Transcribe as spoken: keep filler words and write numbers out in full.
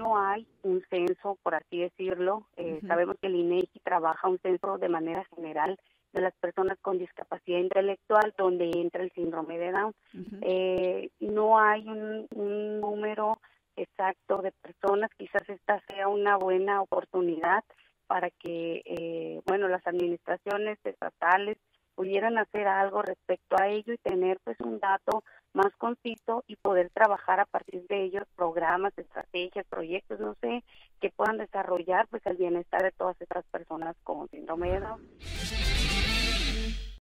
no hay un censo, por así decirlo. Eh, Ujú. Sabemos que el INEGI trabaja un censo de manera general de las personas con discapacidad intelectual, donde entra el síndrome de Down. Ujú. Eh, no hay un, un número exacto de personas. Quizás esta sea una buena oportunidad para que, eh, bueno, las administraciones estatales pudieran hacer algo respecto a ello y tener pues un dato más conciso y poder trabajar a partir de ellos programas, estrategias, proyectos, no sé, que puedan desarrollar pues el bienestar de todas estas personas con síndrome de Down.